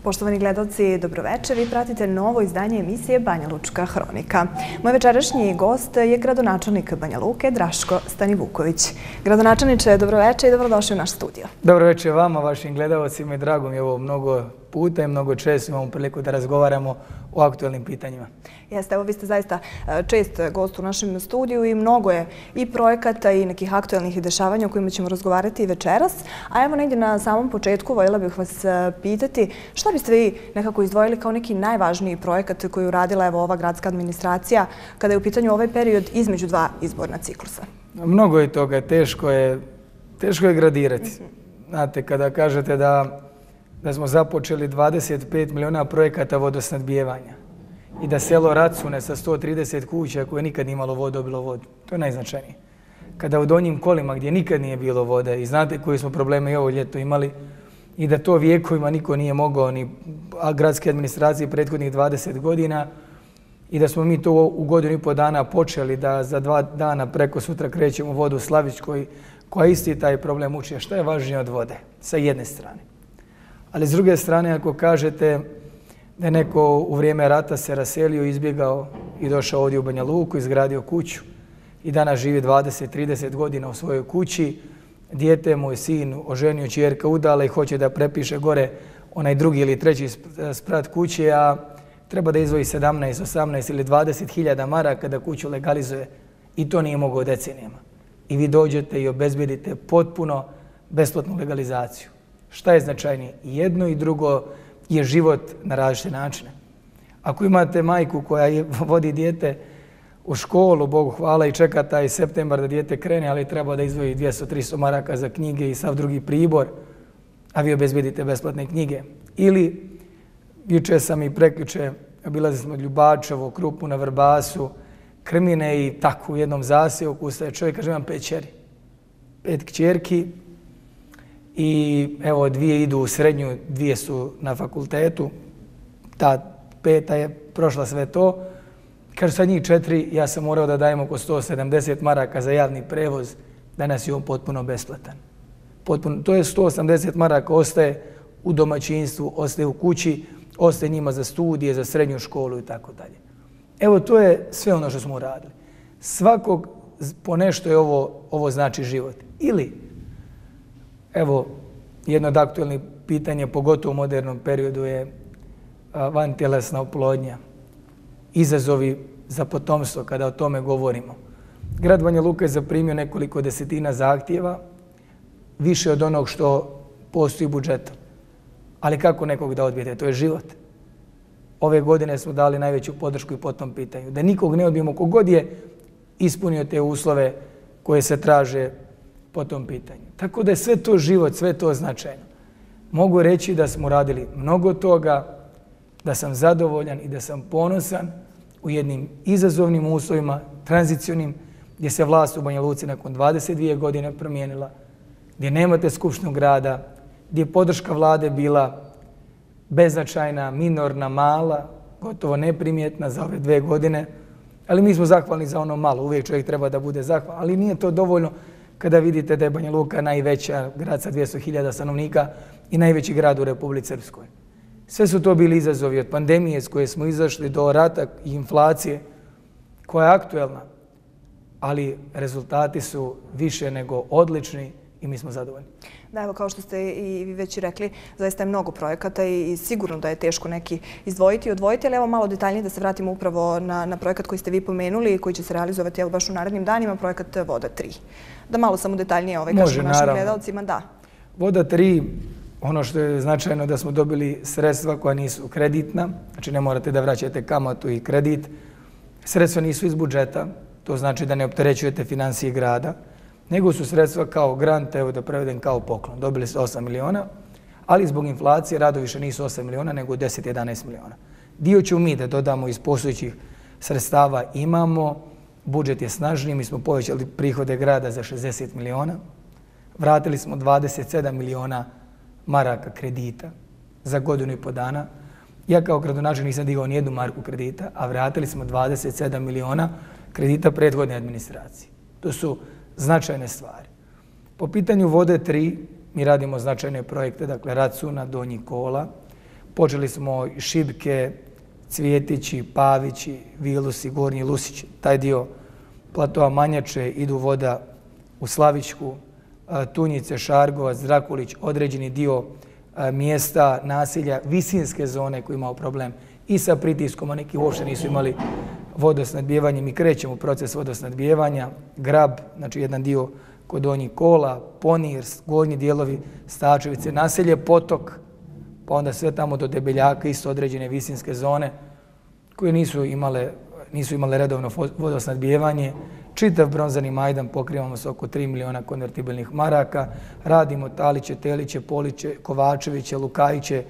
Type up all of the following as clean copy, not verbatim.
Poštovani gledalci, dobroveče. Vi pratite novo izdanje emisije Banja Lučka hronika. Moj večerašnji gost je gradonačelnik Banja Luke, Draško Stanivuković. Gradonačelniče, dobroveče i dobrodošli u naš studio. Dobroveče vama, vašim gledalcima, i drago mi je ovo mnogo puta i mnogo često imamo priliku da razgovaramo o aktualnim pitanjima. Jeste, evo vi ste zaista čest gost u našem studiju i mnogo je i projekata i nekih aktualnih dešavanja o kojima ćemo razgovarati i večeras. A evo negdje na samom početku voljela bih vas pitati šta biste vi nekako izdvojili kao neki najvažniji projekat koji je uradila evo ova gradska administracija kada je u pitanju ovaj period između dva izborna ciklusa? Mnogo je toga, teško je gradirati. Znate, kada kažete da smo započeli 25 miliona projekata vodosnadbijevanja i da selo Racune sa 130 kuća koje nikad nije imalo vodu dobilo vodu. To je najznačajnije. Kada u Donjim Kolima gdje nikad nije bilo vode i znate koji smo probleme i ovo ljeto imali i da to vijekovima niko nije mogao, ni gradske administracije prethodnih 20 godina, i da smo mi to u godinu i pol dana počeli, da za 2 dana preko sutra krećemo vodu u Slavičkoj koja isti taj problem uči. Šta je važnije od vode? Sa jedne strane. Ali s druge strane, ako kažete da je neko u vrijeme rata se raselio, izbjegao i došao ovdje u Banja Luku, izgradio kuću i danas živi 20-30 godina u svojoj kući, dijete, moj sin, oženio, ćerka udala i hoće da prepiše gore onaj drugi ili treći sprat kuće, a treba da izvoji 17, 18 ili 20 hiljada maraka da kuću legalizuje, i to nije mogao decenijama. I vi dođete i obezbedite potpuno besplatnu legalizaciju. Šta je značajnije? Jedno i drugo je život na različite načine. Ako imate majku koja vodi dijete u školu, Bogu hvala, i čeka taj septembar da dijete krene, ali treba da izdvoji 200-300 maraka za knjige i sav drugi pribor, a vi obezbedite besplatne knjige. Ili, juče sam i prekjuče, obilazili smo Ljubačevo, Krupu na Vrbasu, Krmine i tako u jednom zasjeku ustaje čovjek, kaže imam 5 kćeri. 5 kćerki. I evo, 2 idu u srednju, 2 su na fakultetu, ta 5. je prošla sve to. Kaže, sad njih 4, ja sam morao da dajem oko 170 maraka za javni prevoz, danas je on potpuno besplatan. To je 180 maraka ostaje u domaćinstvu, ostaje u kući, ostaje njima za studije, za srednju školu i tako dalje. Evo, to je sve ono što smo uradili. Svakog po nešto je ovo znači život. Ili, evo, jedno od aktualnih pitanja, pogotovo u modernom periodu, je vantjelesna oplodnja. Izazovi za potomstvo kada o tome govorimo. Grad Banja Luka je zaprimio nekoliko desetina zahtjeva, više od onog što postoji budžetom. Ali kako nekog da odbijete? To je život. Ove godine smo dali najveću podršku i po tom pitanju. Da nikog ne odbijemo, kogod je ispunio te uslove koje se traže po tom pitanju. Tako da je sve to život, sve to značajno. Mogu reći da smo radili mnogo toga, da sam zadovoljan i da sam ponosan u jednim izazovnim uslovima, tranzicionim, gdje se vlast u Banja Luci nakon 22 godine promijenila, gdje nemate skupštinu grada, gdje je podrška vlade bila beznačajna, minorna, mala, gotovo neprimjetna za ove 2 godine, ali mi smo zahvalni za ono malo. Uvijek čovjek treba da bude zahvalan, ali nije to dovoljno kada vidite da je Banja Luka najveća grad sa 200.000 stanovnika i najveći grad u Republici Srpskoj. Sve su to bili izazovi od pandemije s koje smo izašli do rata i inflacije koja je aktuelna, ali rezultati su više nego odlični i mi smo zadovoljni. Da, evo, kao što ste i vi već rekli, zaista je mnogo projekata i sigurno da je teško neki izdvojiti i odvojiti, ali evo malo detaljnije da se vratimo upravo na projekat koji ste vi pomenuli i koji će se realizovati baš u narednim danima, projekat Voda 3. Da malo samo detaljnije kažemo našim gledalcima. Da. Voda 3, ono što je značajno da smo dobili sredstva koja nisu kreditna, znači ne morate da vraćate kamatu i kredit. Sredstva nisu iz budžeta, to znači da ne opterećujete financije grada, nego su sredstva kao grant, evo da prevedem kao poklon. Dobili su 8 miliona, ali zbog inflacije radovi više nisu 8 miliona, nego 10-11 miliona. Dio ćemo mi da dodamo iz postojećih sredstava, imamo, budžet je snažniji, mi smo povećali prihode grada za 60 miliona, vratili smo 27 miliona maraka kredita za godinu i po dana. Ja kao gradonačelnik nisam digao ni jednu marku kredita, a vratili smo 27 miliona kredita prethodne administracije. To su značajne stvari. Po pitanju Vode 3 mi radimo značajne projekte, dakle Racuna, Donji Kola. Počeli smo Šibke, Cvjetići, Pavići, Vilusi, Gornji Lusići. Taj dio platoa Manjače idu voda u Slavičku, Tunjice, Šargovac, Drakulić, određeni dio mjesta, nasilja, visinske zone koji imao problem i sa pritiskom, a neki uopšte nisu imali vodosnadbijevanje. Mi krećemo u proces vodosnadbijevanja, Grab, znači jedan dio kod Donjih Kola, Ponir, gornji dijelovi Stačevice, naselje Potok, pa onda sve tamo do Debeljaka, isto određene visinske zone koje nisu imale redovno vodosnadbijevanje. Čitav bronzani Majdan pokrivamo s oko 3 miliona konvertibilnih maraka. Radimo Taliće, Teliće, Poliće, Kovačeviće, Lukajiće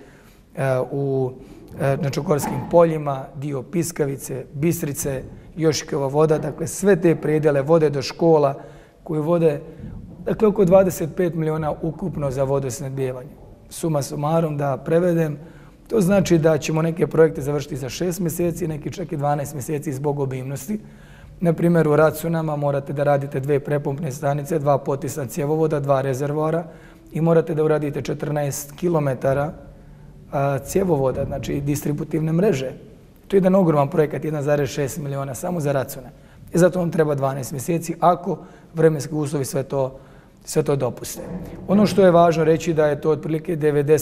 na Čokorskim poljima, dio Piskavice, Bistrice, Jošikova voda. Dakle, sve te predjele vode do škola koje vode, dakle, oko 25 miliona ukupno za vodosnadbijevanje. Suma sumarom, da prevedem, to znači da ćemo neke projekte završiti za 6 mjeseci, neki čak i 12 mjeseci zbog obimnosti. Na primjer, u Racunama morate da radite 2 prepumpne stanice, 2 potisna cjevovoda, 2 rezervoara i morate da uradite 14 km cjevovoda, znači distributivne mreže. To je jedan ogroman projekat, 1,6 miliona samo za Racune. I zato vam treba 12 mjeseci ako vremenski uslovi sve to dopuste. Ono što je važno reći da je to otprilike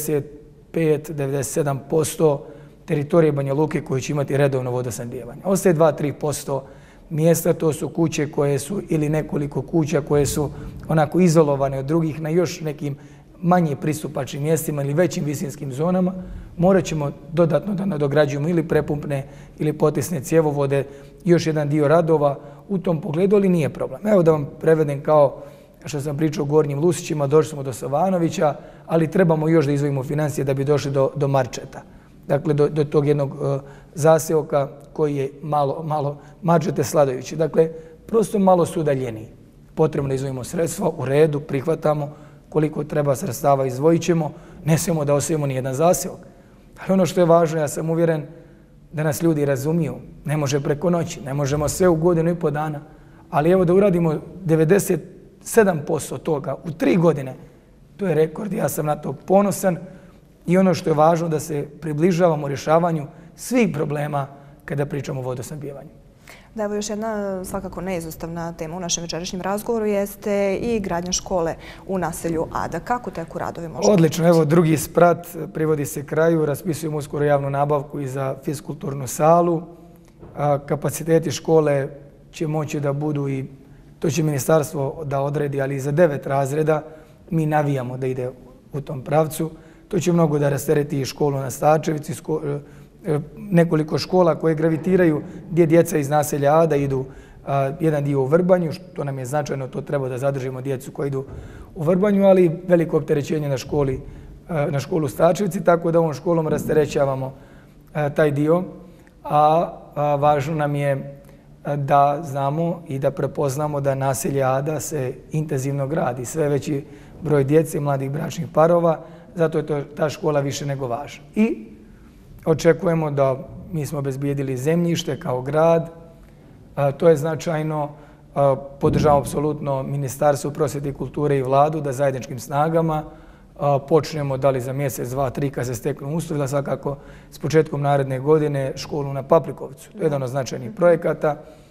95-97% teritorije Banja Luke koji će imati redovno vodosnadbijevanje. Ostaje 2-3% mjesta, to su kuće koje su ili nekoliko kuća koje su onako izolovane od drugih na još nekim manje pristupačnim mjestima ili većim visinskim zonama. Morat ćemo dodatno da nadograđujemo ili prepumpne ili potisne cjevovode, još jedan dio radova u tom pogledu, ali nije problem. Evo da vam prevedem kao što sam pričao o Gornjim Lusićima, došli smo do Savanovića, ali trebamo još da izdvojimo financije da bi došli do Marčeta. Dakle, do tog jednog zaseoka koji je malo Marčete Sladovići. Dakle, prosto malo su udaljeniji. Potrebno da izdvojimo sredstva, u redu, prihvatamo, koliko treba sredstava izdvojit ćemo, ne smijemo da ostavimo ni jedan zaseok. Ali ono što je važno, ja sam uvjeren da nas ljudi razumiju, ne može preko noći, ne možemo sve u godinu i po dana, ali evo da uradimo 97% toga u 3 godine, to je rekord, ja sam na to ponosan i ono što je važno da se približavamo rješavanju svih problema kada pričamo o vodosnadbijevanju. Da, evo još jedna svakako neizostavna tema u našem večerašnjem razgovoru jeste i gradnja škole u naselju Ada. Kako teku radovi možemo? Odlično, evo drugi sprat privodi se kraju, raspisujemo uskoro javnu nabavku i za fiskulturnu salu. Kapaciteti škole će moći da budu i to će ministarstvo da odredi, ali i za 9 razreda mi navijamo da ide u tom pravcu. To će mnogo da rastereti i školu na Stačevici, nekoliko škola koje gravitiraju gdje djeca iz naselja Ada idu jedan dio u Vrbanju, što nam je značajno, to treba da zadržimo djecu koji idu u Vrbanju, ali veliko opterećenje na školu Stačevici, tako da ovom školom rasterećavamo taj dio, a važno nam je da znamo i da prepoznamo da naselje Ada se intenzivno gradi, sve veći broj djece i mladih bračnih parova, zato je ta škola više nego važna. I očekujemo da mi smo obezbijedili zemljište kao grad, to je značajno, podržavamo apsolutno Ministarstvo prosvjete i kulture i vladu da zajedničkim snagama počnemo da li za mjesec, 2, 3 kad se steknu uslovi, da svakako s početkom naredne godine školu na Paprikovcu. To je jedan od značajnih projekata.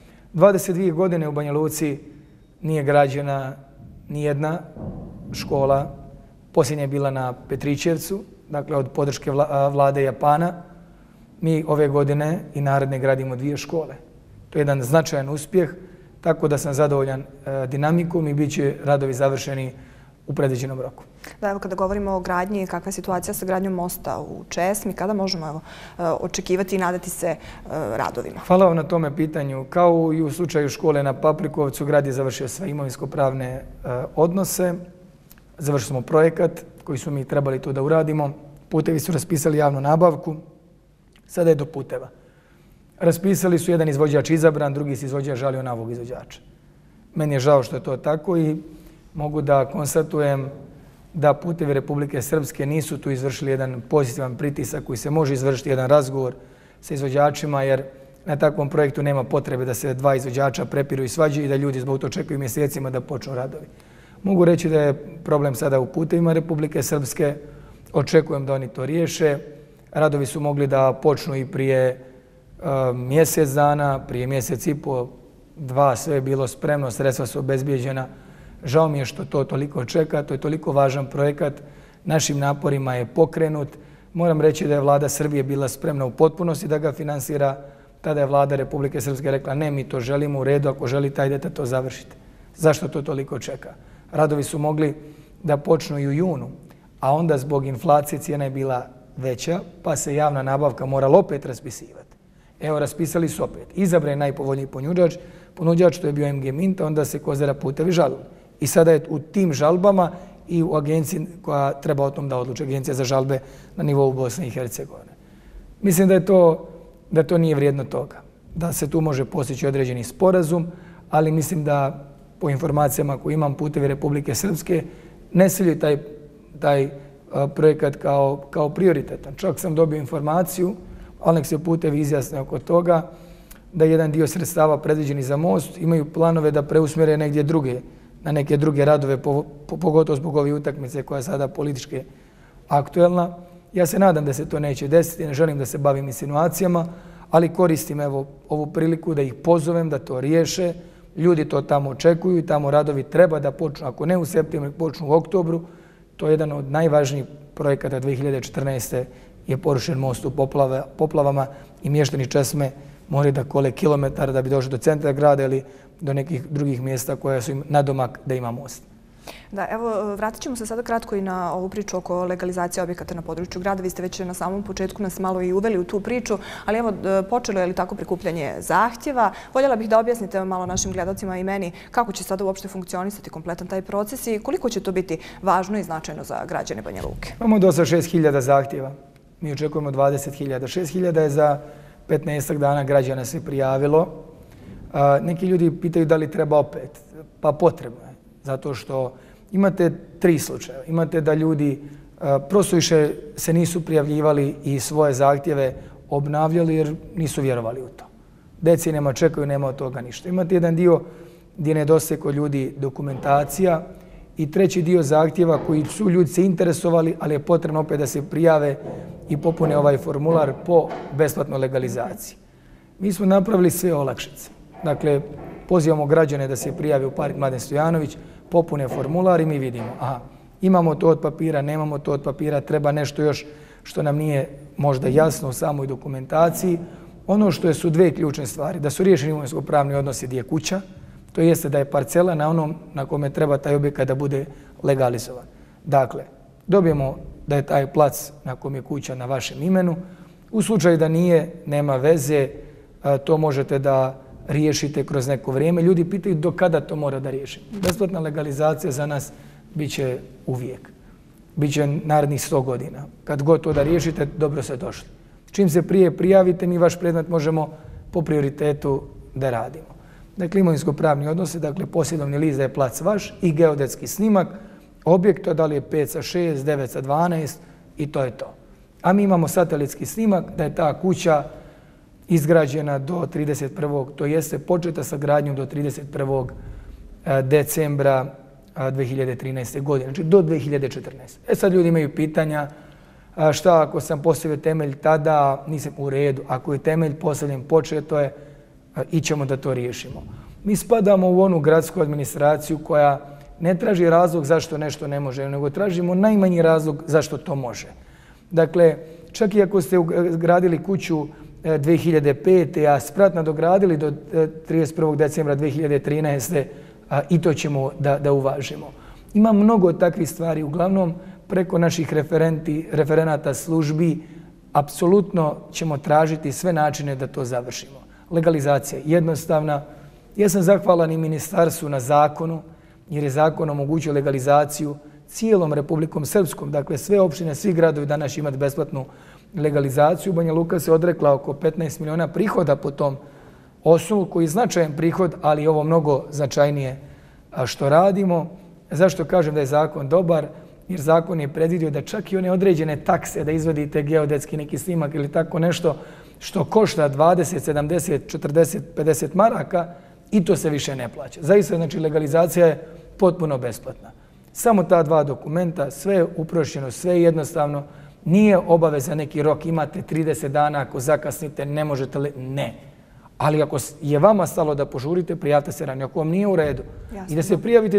22 godine u Banja Luci nije građena nijedna škola. Posljednja je bila na Petrićevcu, dakle od podrške vlade Japana. Mi ove godine i naredne gradimo 2 škole. To je jedan značajan uspjeh, tako da sam zadovoljan dinamikom i bit će radovi završeni u predviđenom roku. Da, evo kada govorimo o gradnji, kakva je situacija sa gradnjom mosta u Česmi, kada možemo očekivati i nadati se radovima? Hvala vam na tome pitanju. Kao i u slučaju škole na Paprikovcu, grad je završio sve imovinsko-pravne odnose. Završili smo projekat koji smo mi trebali to da uradimo. Putevi su raspisali javnu nabavku. Sada je do puteva. Raspisali su jedan izvođač izabran, drugi izvođač žalio na ovog izvođača. Meni je žao što je to tako i mogu da konstatujem da Putevi Republike Srpske nisu tu izvršili jedan pozitivan pritisak koji se može izvršiti jedan razgovor sa izvođačima, jer na takvom projektu nema potrebe da se 2 izvođača prepiru i svađaju i da ljudi zbog to čekaju mjesecima da počnu radovi. Mogu reći da je problem sada u Putevima Republike Srpske, očekujem da oni to riješe. Radovi su mogli da počnu i prije mjesec dana, prije mjesec i po, dva, sve je bilo spremno, sredstva su obezbijeđena. Žao mi je što to toliko čeka, to je toliko važan projekat, našim naporima je pokrenut. Moram reći da je vlada Srbije bila spremna u potpunosti da ga finansira. Tada je vlada Republike Srpske rekla ne, mi to želimo, u redu, ako želite, idete to završiti. Zašto to toliko čeka? Radovi su mogli da počnu i u junu, a onda zbog inflacije cijena je bila veća, pa se javna nabavka morala opet raspisivati. Evo, raspisali su opet. Izabran je najpovoljniji ponuđač, to je bio MG Minta, onda se Kozara putevi žalili. I sada je u tim žalbama i u agenciji koja treba o tom da odluči, Agencija za žalbe na nivou Bosne i Hercegovine. Mislim da to nije vrijedno toga, da se tu može postići određeni sporazum, ali mislim da po informacijama koje imam, Putevi Republike Srpske ne svilju taj projekat kao prioritetan. Čak sam dobio informaciju, ali nek se Putevi izjasne oko toga, da jedan dio sredstava predviđeni za most imaju planove da preusmjere negdje druge, na neke druge radove, pogotovo zbog ove utakmice koja je sada politički aktuelna. Ja se nadam da se to neće desiti, ne želim da se bavim insinuacijama, ali koristim ovu priliku da ih pozovem da to riješe. Ljudi to tamo očekuju i tamo radovi treba da počnu, ako ne u septembru, počnu u oktobru. To je jedan od najvažnijih projekata 2014. je porušen most u poplavama i mještani Česme moraju da kole kilometar da bi došli do centra grada ili do nekih drugih mjesta koja su im nadomak da ima most. Da, evo, vratit ćemo se sada kratko i na ovu priču oko legalizacije objekata na području grada. Vi ste već na samom početku nas malo i uveli u tu priču, ali evo, počelo je li tako prikupljanje zahtjeva? Voljela bih da objasnite malo našim gledalcima i meni kako će sada uopšte funkcionisati kompletan taj proces i koliko će to biti važno i značajno za građane Banja Luke. Imamo do sada 6.000 zahtjeva. Mi očekujemo 20.000. 6.000 je za 15 dana građana se prijavilo. Neki ljudi pitaju da li treba opet. Pa potrebno je. Zato što imate 3 slučaja. Imate da ljudi prosto više se nisu prijavljivali i svoje zahtjeve obnavljali jer nisu vjerovali u to. Decenijama čekaju, nema od toga ništa. Imate jedan dio gdje nedostaje kod ljudi dokumentacija i treći dio zahtjeva koji su ljudi se interesovali, ali je potrebno opet da se prijave i popune ovaj formular po besplatnoj legalizaciji. Mi smo napravili sve olakšice. Dakle, pozivamo građane da se prijave u Park Mladen Stojanović, popune formular i mi vidimo, aha, imamo to od papira, nemamo to od papira, treba nešto još što nam nije možda jasno u samoj dokumentaciji. Ono što su 2 ključne stvari, da su riješeni imovinsko-pravni odnosi gdje je kuća, to jeste da je parcela na onom na kome treba taj objekat da bude legalizovan. Dakle, dobijemo da je taj plac na kom je kuća na vašem imenu. U slučaju da nije, nema veze, to možete da riješite kroz neko vrijeme. Ljudi pitaju do kada to mora da riješim. Besplatna legalizacija za nas bit će uvijek. Biće narednih 100 godina. Kad god to da riješite, dobro se došli. Čim se prije prijavite, mi vaš predmet možemo po prioritetu da radimo. Dakle, imovinsko-pravni odnosi, dakle, posjedovni list da je plac vaš i geodetski snimak objekta, da li je 5 sa 6, 9 sa 12 i to je to. A mi imamo satelitski snimak da je ta kuća izgrađena do 31. to jeste početa sa gradnjom do 31. decembra 2013. godine, znači do 2014. Sad ljudi imaju pitanja šta ako sam postavio temelj tada, nisam u redu. Ako je temelj postavljen početo je, ićemo da to riješimo. Mi spadamo u onu gradsku administraciju koja ne traži razlog zašto nešto ne može, nego tražimo najmanji razlog zašto to može. Dakle, čak i ako ste gradili kuću 2005. a spratno dogradili do 31. decembra 2013. I to ćemo da uvažimo. Ima mnogo takvih stvari, uglavnom preko naših referenata službi, apsolutno ćemo tražiti sve načine da to završimo. Legalizacija je jednostavna. Ja sam zahvalan i ministarstvu na zakonu, jer je zakon omogućio legalizaciju cijelom Republikom Srpskom. Dakle, sve opštine, svi gradovi danas imati besplatnu legalizaciju. Banja Luka se odrekla oko 15 miliona prihoda po tom osnovu, koji je značajan prihod, ali je ovo mnogo značajnije što radimo. Zašto kažem da je zakon dobar? Jer zakon je predvidio da čak i one određene takse, da izvodite geodetski neki snimak ili tako nešto što košta 20, 70, 40, 50 maraka, i to se više ne plaća. Zaista, znači, legalizacija je potpuno besplatna. Samo ta 2 dokumenta, sve je uprošćeno, sve je jednostavno. Nije obaveza neki rok, imate 30 dana, ako zakasnite ne možete li, ne. Ali ako je vama stalo da požurite, prijavite se ranije. Ako vam nije u redu i da se prijavite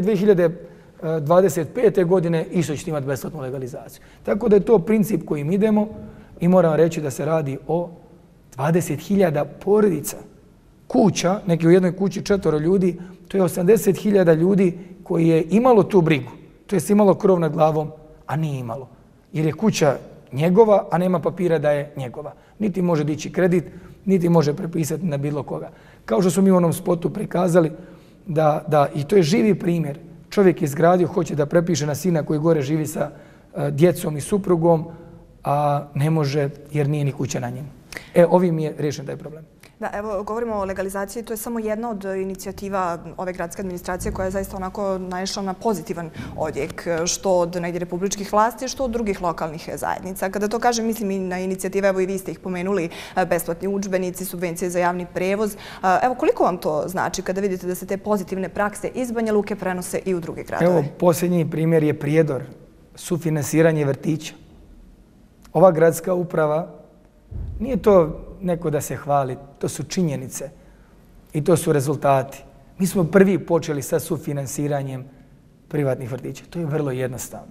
2025. godine, isto ćete imati besplatnu legalizaciju. Tako da je to princip kojim idemo i moram reći da se radi o 20.000 porodica, kuća, neki u jednoj kući 4 ljudi, to je 80.000 ljudi koji je imalo tu brigu, to jest imalo krov nad glavom, a nije imalo. Jer je kuća njegova, a nema papira da je njegova. Niti može dići kredit, niti može prepisati na bilo koga. Kao što smo mi u onom spotu prikazali, da i to je živi primjer. Čovjek je izgradio, hoće da prepiše na sina koji gore živi sa djecom i suprugom, a ne može jer nije ni kuća na njemu. Ovim je riješen taj problem. Da, evo, govorimo o legalizaciji, to je samo jedna od inicijativa ove gradske administracije koja je zaista onako naišla na pozitivan odjek, što od negdje republičkih vlasti, što od drugih lokalnih zajednica. Kada to kažem, mislim i na inicijative, evo i vi ste ih pomenuli, besplatni udžbenici, subvencije za javni prevoz. Evo, koliko vam to znači kada vidite da se te pozitivne prakse iz Banja Luke prenose i u druge gradove? Evo, posljednji primjer je Prijedor, sufinansiranje vrtića. Ova gradska uprava, nije to neko da se hvali, to su činjenice i to su rezultati. Mi smo prvi počeli sa sufinansiranjem privatnih vrtića. To je vrlo jednostavno.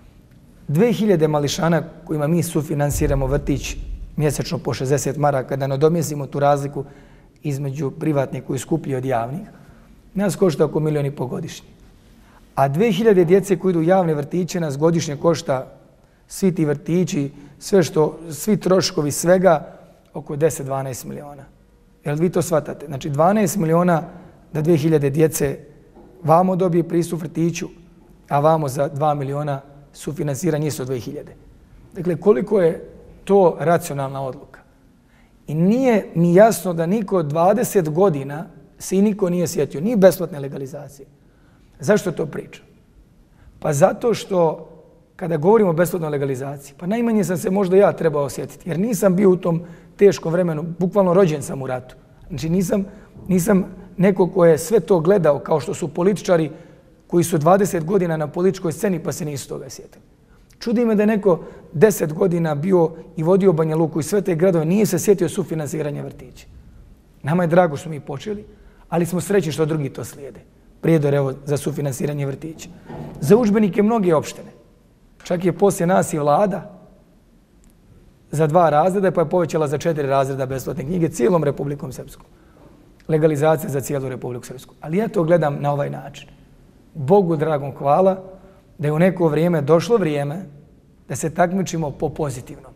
2000 mališana kojima mi sufinansiramo vrtić mjesečno po 60 maraka, da nadomjestimo tu razliku između privatnih koji skuplji od javnih, nas košta oko 1,5 milijuna godišnje. A 2000 djece koji idu u javne vrtiće nas godišnje košta svi ti vrtići, svi troškovi svega oko 10-12 miliona. Jel vi to shvatate? Znači 12 miliona da 2000 djece vamo dobije pristup vrtiću, a vamo za 2 miliona sufinansiranje isto 2000. Dakle, koliko je to racionalna odluka? I nije mi jasno da niko 20 godina se i niko nije sjetio, ni besplatne legalizacije. Zašto to pričam? Pa zato što kada govorimo o besplatnoj legalizaciji, pa najmanje sam se možda ja trebao osjetiti, jer nisam bio u tom teškom vremenu, bukvalno rođen sam u ratu. Znači nisam neko ko je sve to gledao kao što su političari koji su 20 godina na političkoj sceni pa se nisu toga sjetili. Čudi me da je neko 10 godina bio i vodio Banja Luku i sve te gradove, nije se sjetio sufinansiranja vrtića. Nama je drago što mi počeli, ali smo srećni što drugi to slijede. Prijedor evo za sufinansiranje vrtića. Za udžbenike mnoge opštine. Čak je poslije nas i vlada za 2 razreda pa je povećala za 4 razreda besplatne knjige cijelom Republikom Srpskom. Legalizacija za cijelu Republiku Srpsku. Ali ja to gledam na ovaj način. Bogu dragom hvala da je u neko vrijeme došlo vrijeme da se takmičimo po pozitivnom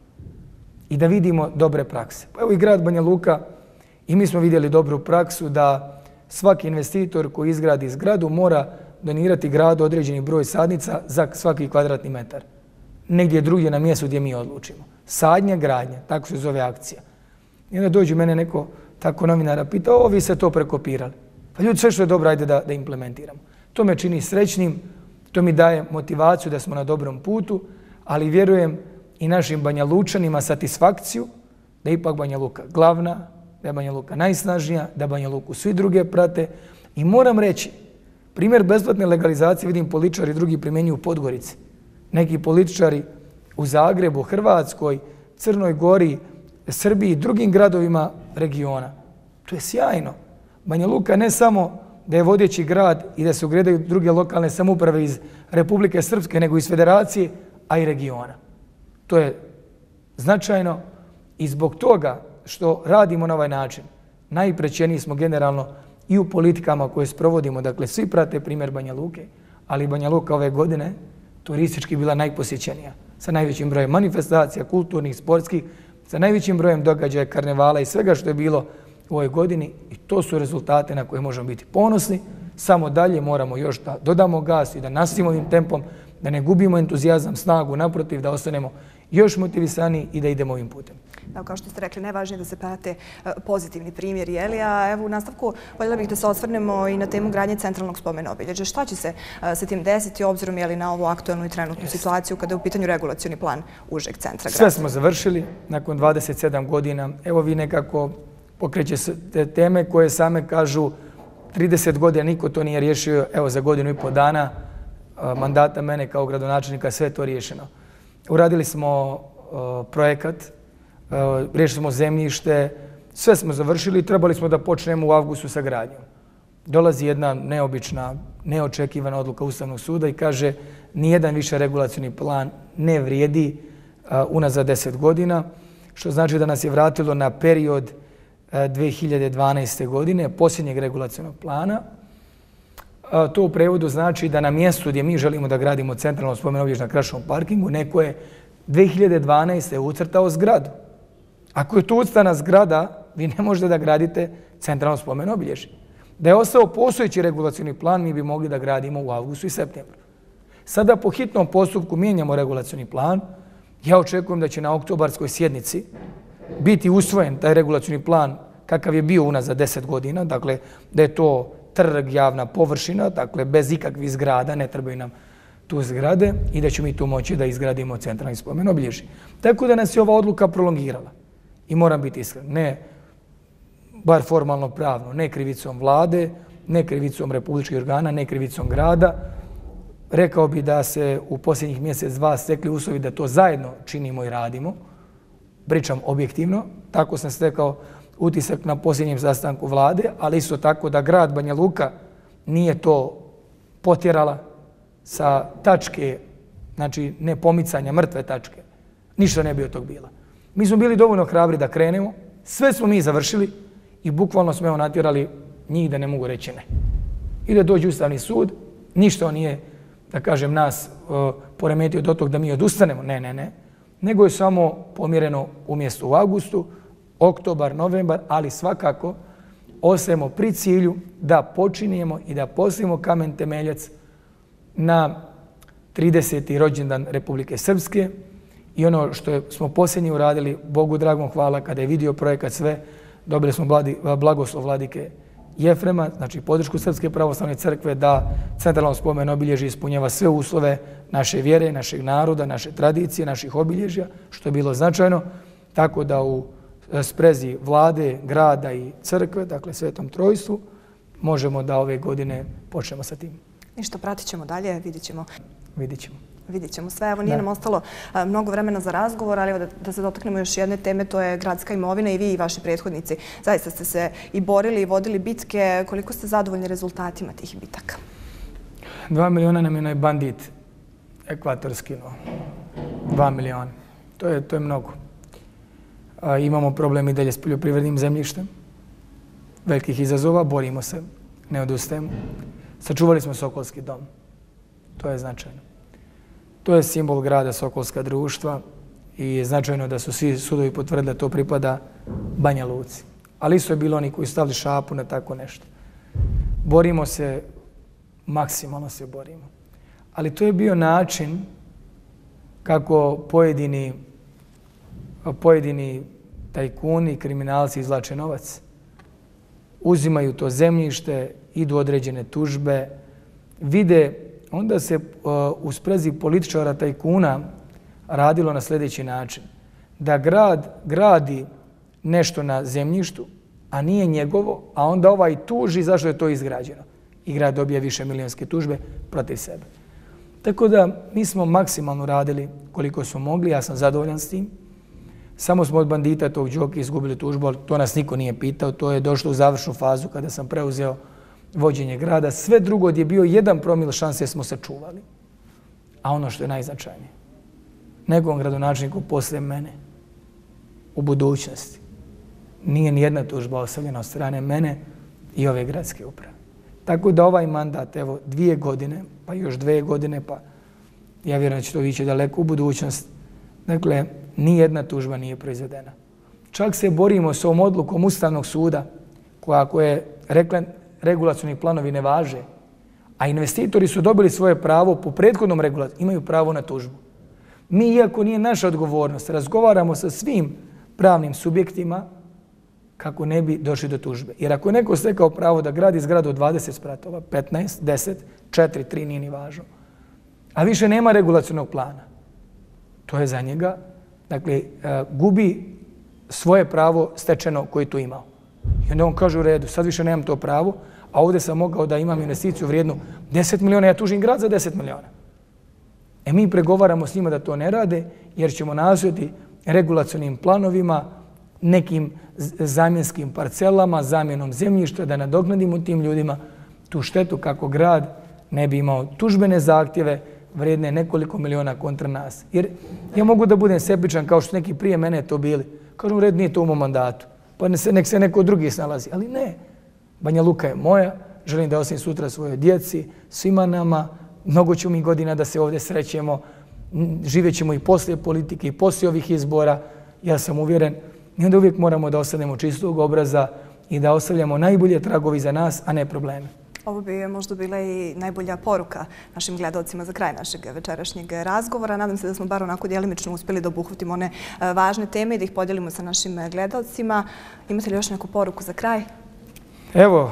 i da vidimo dobre prakse. Pa evo i grad Banja Luka i mi smo vidjeli dobru praksu da svaki investitor koji izgradi zgradu mora donirati gradu određeni broj sadnica za svaki kvadratni metar. Negdje drugdje na mjestu gdje mi odlučimo. Sadnja, gradnja, tako se zove akcija. I onda dođe mene neko tako novinara pita, vi ste to prekopirali. Pa ljudi, sve što je dobro, ajde da implementiramo. To me čini srećnim, to mi daje motivaciju da smo na dobrom putu, ali vjerujem i našim Banja Lučanima satisfakciju da je ipak Banja Luka glavna, da je Banja Luka najsnažnija, da Banja Luku svi druge prate. I moram reći, primjer besplatne legalizacije vidim političari drugi primjenjuju u Podgorici. Neki političari u Zagrebu, Hrvatskoj, Crnoj Gori, Srbiji i drugim gradovima regiona. To je sjajno. Banja Luka ne samo da je vodeći grad i da se ugledaju druge lokalne samouprave iz Republike Srpske, nego iz federacije, a i regiona. To je značajno i zbog toga što radimo na ovaj način, najprećeniji smo generalno i u politikama koje sprovodimo. Dakle, svi prate primjer Banja Luke, ali Banja Luka ove godine turistički bila najposjećenija, sa najvećim brojem manifestacija, kulturnih, sportskih, sa najvećim brojem događaja, karnevala i svega što je bilo u ovoj godini. I to su rezultate na koje možemo biti ponosni. Samo dalje moramo još da dodamo gas i da nastavimo ovim tempom, da ne gubimo entuzijazam, snagu, naprotiv, da ostanemo još motivisani i da idemo ovim putem. Da, kao što ste rekli, najvažnije je da se prate pozitivni primjeri. A evo u nastavku voljela bih da se osvrnemo i na temu gradnje centralnog spomena obilježja. Šta će se sa tim desiti obzirom na ovu aktuelnu i trenutnu situaciju kada je u pitanju regulacioni plan užeg centra grada? Sve smo završili nakon 27 godina. Evo vi nekako pokreće te teme koje same kažu 30 godina niko to nije riješio. Evo za 1,5 dana mandata mene kao gradonačelnika sve je to riješeno. Uradili smo projekat, riješili smo zemljište, sve smo završili i trebali smo da počnemo u avgustu sa gradnjom. Dolazi jedna neobična, neočekivana odluka Ustavnog suda i kaže nijedan više regulacioni plan ne vrijedi unazad 10 godina, što znači da nas je vratilo na period 2012. godine, posljednjeg regulacionog plana. To u prevodu znači da na mjestu gdje mi želimo da gradimo centralno spomen obilježje na Kraškom parkingu, neko je 2012. ucrtao zgradu. Ako je to ucrtana zgrada, vi ne možete da gradite centralno spomen obilježje. Da je ostao postojeći regulacioni plan, mi bi mogli da gradimo u avgustu i septembru. Sada po hitnom postupku mijenjamo regulacioni plan. Ja očekujem da će na oktobarskoj sjednici biti usvojen taj regulacioni plan kakav je bio unazad 10 godina, dakle da je to trg, javna površina, dakle bez ikakvih zgrada, ne trebaju nam tu zgrade i da ćemo mi tu moći da izgradimo centralni spomen obilježje. Tako da nas je ova odluka prolongirala. I moram biti iskren, ne bar formalno pravno, ne krivicom vlade, ne krivicom republičkih organa, ne krivicom grada. Rekao bi da se u posljednjih mjesec, dva stekli uslovi da to zajedno činimo i radimo. Pričam objektivno, tako sam stekao utisak na posljednjem sastanku vlade, ali isto tako da grad Banja Luka nije to potjerala sa tačke, znači ne pomicanja, mrtve tačke. Ništa ne bi od tog bila. Mi smo bili dovoljno hrabri da krenemo, sve smo mi završili i bukvalno smo natjerali njih da ne mogu reći ne. I da dođe Ustavni sud, ništa on nije, da kažem, nas poremetio do tog da mi odustanemo, ne, nego je samo pomjereno umjesto u avgustu, oktobar, novembar, ali svakako ostajemo pri cilju da počinjemo i da postavimo kamen temeljac na 30. rođendan Republike Srpske i ono što smo posljednji uradili, Bogu dragom hvala, kada je vidio projekat sve, dobili smo blagoslov vladike Jefrema, znači podršku Srpske pravoslavne crkve da centralno spomen obilježje ispunjava sve uslove naše vjere, našeg naroda, naše tradicije, naših obilježja, što je bilo značajno, tako da u sprezi vlade, grada i crkve, dakle Svetom Trojstvu, možemo da ove godine počnemo sa tim. Ništa, pratit ćemo dalje, vidjet ćemo. Vidjet ćemo sve. Evo, nije nam ostalo mnogo vremena za razgovor, ali evo da se dotaknemo još jedne teme, to je gradska imovina i vi i vaši prethodnici. Zaista ste se i borili i vodili bitke. Koliko ste zadovoljni rezultatima tih bitaka? 2 miliona nam je onaj bandit ekvatorski, 2 miliona. To je mnogo. Imamo problem i dalje s poljoprivrednim zemljištem. Velikih izazova, borimo se, ne odustajemo. Sačuvali smo Sokolski dom. To je značajno. To je simbol grada Sokolska društva i značajno da su svi sudovi potvrdili da to pripada Banja Luci. Ali isto je bilo oni koji su stavili šapu na tako nešto. Borimo se, maksimalno se borimo. Ali to je bio način kako pojedini tajkuni, kriminalci izvlače novac. Uzimaju to zemljište, idu određene tužbe, vide. Onda se u sprezi političara tajkuna radilo na sljedeći način. Da grad gradi nešto na zemljištu, a nije njegovo, a onda ovaj tuži zašto je to izgrađeno. I grad dobije više milijonske tužbe protiv sebe. Tako da mi smo maksimalno radili koliko smo mogli, ja sam zadovoljan s tim. Samo smo od bandita tog Đoki izgubili tužbu, ali to nas niko nije pitao. To je došlo u završnu fazu kada sam preuzeo vođenje grada. Sve drugo gdje je bio 1 promil šanse smo sačuvali. A ono što je najznačajnije, nekom gradonačelniku poslije mene u budućnosti nije ni jedna tužba ostavljena od strane mene i ove gradske uprave. Tako da ovaj mandat, evo, 2 godine, pa još 2 godine, pa ja vjerujem da će to ići daleko u budućnost. Dakle, ni jedna tužba nije proizvedena. Čak se borimo s ovom odlukom Ustavnog suda koja, ako je rekla regulacioni planovi ne važe, a investitori su dobili svoje pravo po prethodnom regulaciju, imaju pravo na tužbu. Mi, iako nije naša odgovornost, razgovaramo sa svim pravnim subjektima kako ne bi došli do tužbe. Jer ako je neko stekao pravo da gradi zgradu od 20 spratova, 15, 10, 4, 3, nije ni važno, a više nema regulacionog plana, to je za njega, dakle, gubi svoje pravo stečeno koje tu imao. I onda on kaže u redu, sad više nemam to pravo, a ovdje sam mogao da imam investiciju vrijednu 10 miliona, ja tužim grad za 10 miliona. Mi pregovaramo s njima da to ne rade jer ćemo nastojati regulacionim planovima, nekim zamjenskim parcelama, zamjenom zemljišta da nadoknadimo tim ljudima tu štetu kako grad ne bi imao tužbene zahtjeve vrijedne nekoliko miliona kontra nas. Jer ja mogu da budem sebičan kao što neki prije mene to bili. Kažu, red, nije to u mom mandatu. Pa nek se neko drugi snalazi. Ali ne. Banja Luka je moja. Želim da ostavim sutra svojoj djeci, svima nama. Mnogo ćemo mi godina da se ovdje srećemo. Živjet ćemo i poslije politike i poslije ovih izbora. Ja sam uvjeren. I onda uvijek moramo da ostanemo čistog obraza i da ostavljamo najbolje tragovi za nas, a ne probleme. Ovo bi možda bila i najbolja poruka našim gledalcima za kraj našeg večerašnjeg razgovora. Nadam se da smo bar onako djelimično uspjeli da obuhvatimo one važne teme i da ih podijelimo sa našim gledalcima. Imate li još neku poruku za kraj? Evo,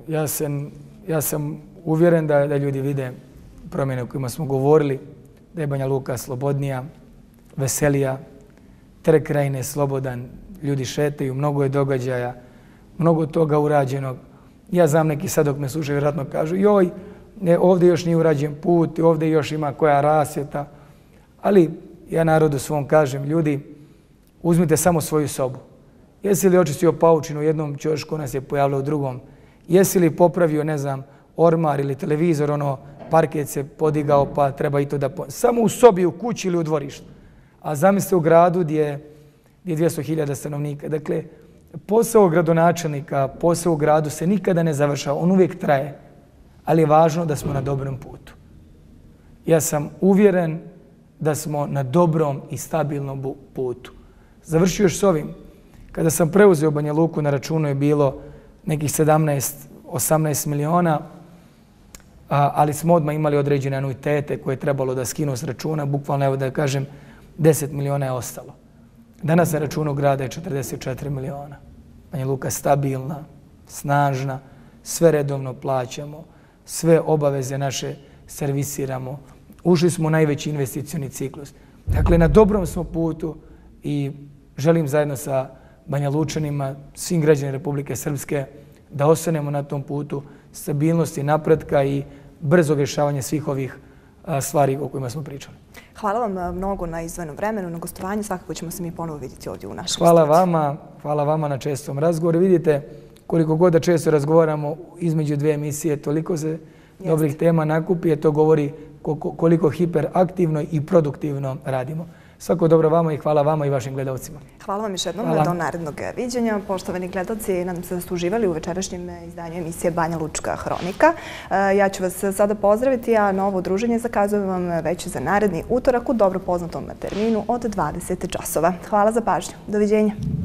ja sam uvjeren da ljudi vide promjene o kojima smo govorili, da je Banja Luka slobodnija, veselija, trg krajine slobodan, ljudi šetaju, mnogo je događaja, mnogo toga urađenog. Ja znam neki sad dok me slušaju vjerojatno kažu joj, ovdje još nije urađen put, ovdje još ima koja rasvjeta. Ali ja narodu svom kažem, ljudi, uzmite samo svoju sobu. Jesi li očistio paučinu u jednom ćošku, nas je pojavilo u drugom? Jesi li popravio, ne znam, ormar ili televizor, parket se podigao pa treba i to da... Samo u sobi, u kući ili u dvorištu. A zamislite u gradu gdje je 200.000 stanovnika. Dakle, posao gradonačelnika, posao u gradu se nikada ne završava, on uvijek traje, ali je važno da smo na dobrom putu. Ja sam uvjeren da smo na dobrom i stabilnom putu. Završio još s ovim. Kada sam preuzeo Banja Luku, na računu je bilo nekih 17-18 miliona, ali smo odmah imali određene anuitete koje je trebalo da skinu s računa, bukvalno, evo da kažem, 10 miliona je ostalo. Danas na računu grada je 44 miliona. Banja Luka stabilna, snažna, sve redovno plaćamo, sve obaveze naše servisiramo. Ušli smo u najveći investicioni ciklus. Dakle, na dobrom smo putu i želim zajedno sa Banja Lučanima, svim građanima Republike Srpske, da ostanemo na tom putu stabilnosti, napretka i brzog rješavanja svih ovih stvari o kojima smo pričali. Hvala vam mnogo na izdvojenom vremenu, na gostovanju. Svakako ćemo se mi ponovo vidjeti ovdje u našem studiju. Hvala vama na čestom razgovoru. Vidite, koliko god da često razgovaramo između dvije emisije, toliko se dobrih tema nakupi, to govori koliko hiperaktivno i produktivno radimo. Svako dobro vama i hvala vama i vašim gledalcima. Hvala vam još jednom do narednog viđenja. Poštovani gledalci, nadam se da ste uživali u večerašnjem izdanju emisije Banja Lučka hronika. Ja ću vas sada pozdraviti, a novo druženje zakazujem vam već za naredni utorak u dobro poznatom terminu od 20 časova. Hvala za pažnju. Doviđenja.